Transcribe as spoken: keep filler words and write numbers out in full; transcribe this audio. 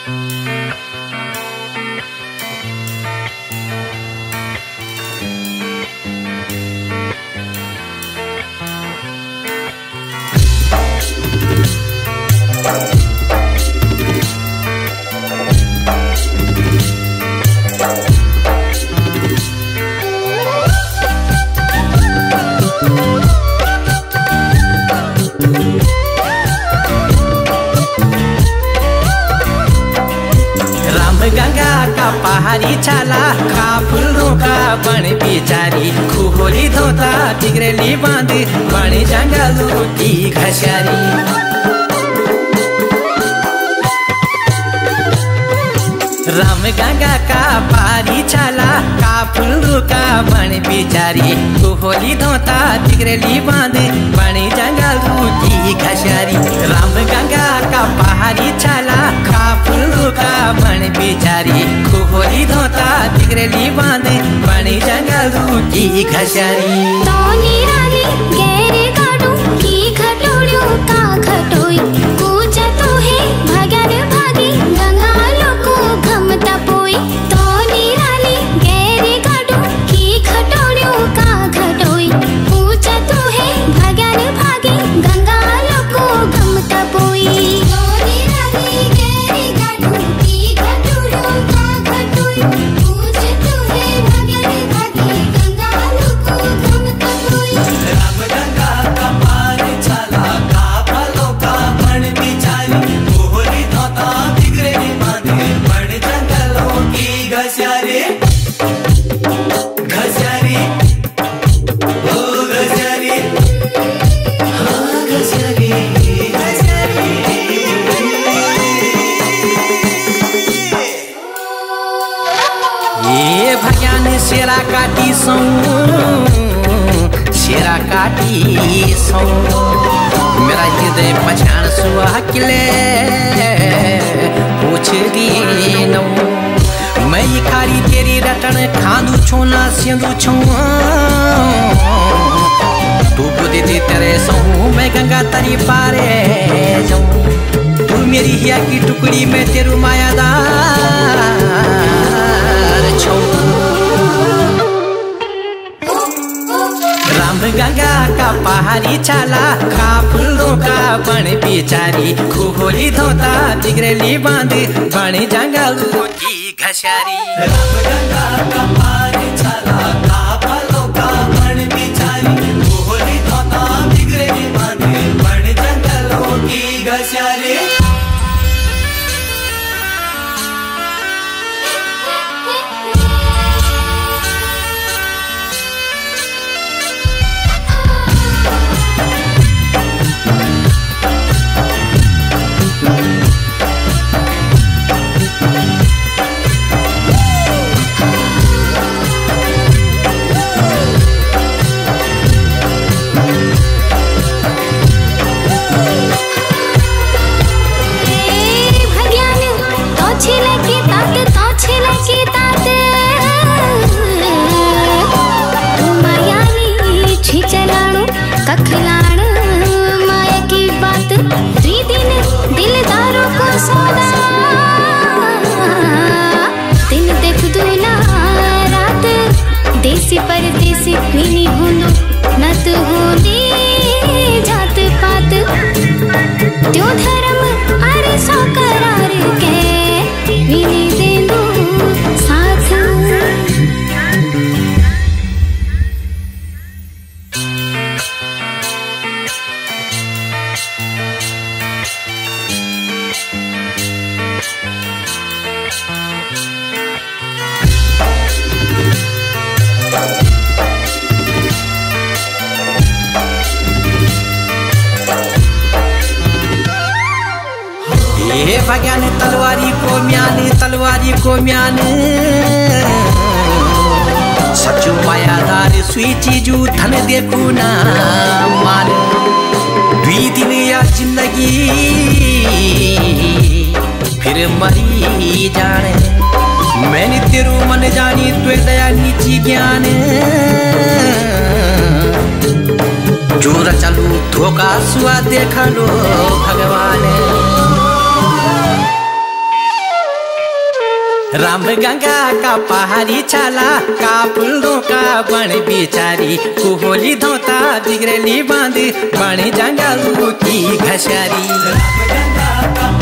गंगा का पहाड़ी छाला खा फूलों का बन बिचारी खुहोली धोता बिगड़ेली बांध बड़ी जंगलों की घसियारी। राम गंगा का पहाड़ी छाला का फूलों का बन बिचारी खुहोली धोता बिगड़ेली बांध बड़ी जंगलों की घसियारी। राम गंगा का पहाड़ी छाला खा फूलों का बन बिचारी खुहोली धोता बिगड़ेली बांध बड़ी जंगलों की घसियारी। तोनी रानी गैरे काटू की खटोड़ियों का खटोई पूजा तो है भगन भागी गंगा लोको घमता पोई। तोनी रानी गैरे काटू की खटोड़ियों का खटोई पूजा तो है भगन भागी गंगा लोको घमता पोई। तोनी रानी गैरे काटू की खटोड़ियों का खटोई पूजा तो है भगन भागी गंगा लोको घमता पोई। राम गंगा का पानी छाला का फलों का बन बिचारी खुहोली धोता बिगड़ेली बांध बड़ी जंगलों की घसियारी। घसियारी ओ घसियारी हाँ घसियारी घसियारी। ये भगवान शेरा काटी सौ शेरा काटी सौ मेरा हृदय पछाण सुहा किले पूछ दी नौ मैं ये खारी तेरी रटन खांदू छो ना सिंधु छो तू बुद्धि दे तेरे सौ मैं गंगा तरी पारे जाऊं तू मेरी हिया की टुकड़ी में तेरू मायादार छो। राम गंगा का पहाड़ी छाला खा फूलों का बन बिचारी खुहोली धोता बिगड़ेली बांध बड़ी जंगलों की घसियारी। राम गंगा का पहाड़ी छाला खा फूलों का बन बिचारी खुहोली धोता बिगड़ेली बांध बड़ी जंगलों की घसियारी। कखलाण माया की बात त्री दिन दिलदारों को सौदा दिन देख दूना रात देसी परदेसी मिनी होंदो नत होंदी जात पात त्यो धर्म अरे सौ करार के मिनी देंदो साथ। ये भगवान तलवारी को म्यान तलवारी को म्यान सचू मायादार सुई चीजू धन देखू ना मान दुई दिन या जिंदगी फिर मरी जाने मैंने तेरू मन जानी तुए दया नीची ज्ञान जोर चलू धोखा सुआ देख लो भगवान। राम गंगा का पहाड़ी छाला का फूलों का बन बिचारी कुहोली धोता बिगड़ली बांध बन जंगल की घसारी।